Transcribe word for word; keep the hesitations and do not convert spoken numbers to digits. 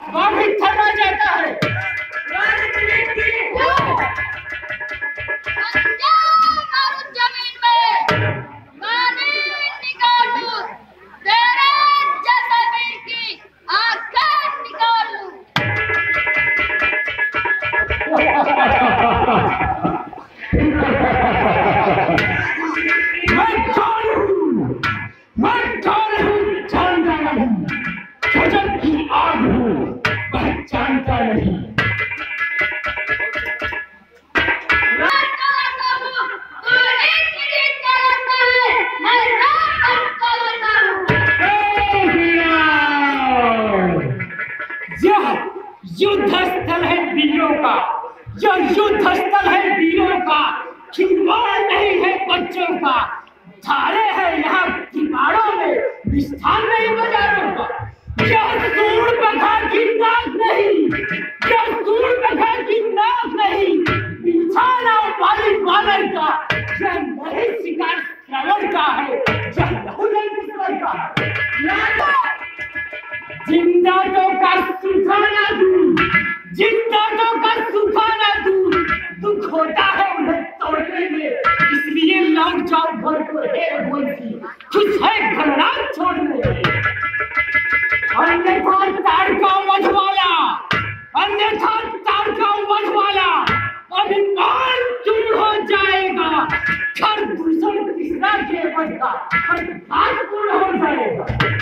वहाँ भी थमा जाता है। जमीन में पानी निकाल लूं, तेरे जैसे वीर की आंखें निकाल लूं। मैं कौन हूँ? मैं कौन हूँ जानता नहीं, गजब की आग हूँ पहचानता नहीं। युद्ध स्थल है वीरों का, यह युद्ध स्थल है वीरों का, खिलवाड़ नहीं है बच्चों का। धारे है यहाँ किवाड़ों में, निष्ठान नहीं बाजारों का। यह सूर बखा की नाक नहीं, यह सूर बखा की नाक नहीं, बिछाना वाली बानर का। यह नहीं शिकार श्रवण का है, यह लहू नहीं किस्मत का है। जिंदा तो का सुखाना दूं, जिंदा तो का सुखाना दूं, दुख होता है उन्हें तोड़ने में, इसलिए लौट जाओ घर को हे भगवंती, खुश है घरनाथ छोड़ने में। अन्यथा ताड़का मधवाला, अन्यथा ताड़का मधवाला, अभिमान चूर हो जाएगा, घर दूषण तीसरा के बदला, पूर्ण हो जाएगा।